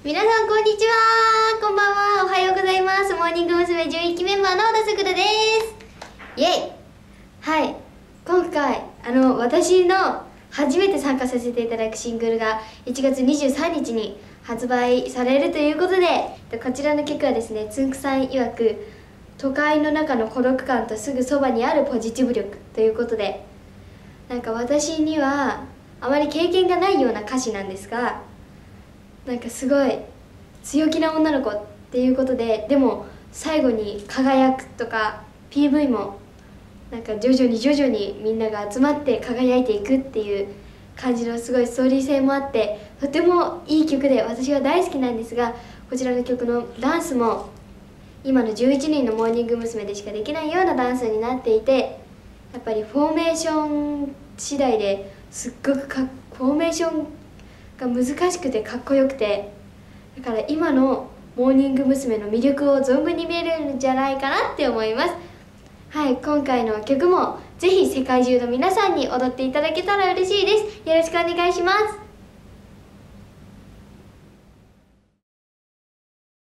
皆さんこんにちは、こんばんは、おはようございます。モーニング娘。11期メンバーの小田さくらです。イエイ。はい、今回私の初めて参加させていただくシングルが1月23日に発売されるということで、こちらの曲はですね、つんくさん曰く都会の中の孤独感とすぐそばにあるポジティブ力ということで、なんか私にはあまり経験がないような歌詞なんですが、なんかすごい強気な女の子っていうことで、でも最後に輝くとか PV もなんか徐々にみんなが集まって輝いていくっていう感じのすごいストーリー性もあって、とてもいい曲で私は大好きなんですが、こちらの曲のダンスも今の11人のモーニング娘。でしかできないようなダンスになっていて、やっぱりフォーメーション次第ですっごくフォーメーションが難しくてかっこよくて、だから今のモーニング娘。の魅力を存分に見えるんじゃないかなって思います。はい、今回の曲もぜひ世界中の皆さんに踊っていただけたら嬉しいです。よろしくお願いします。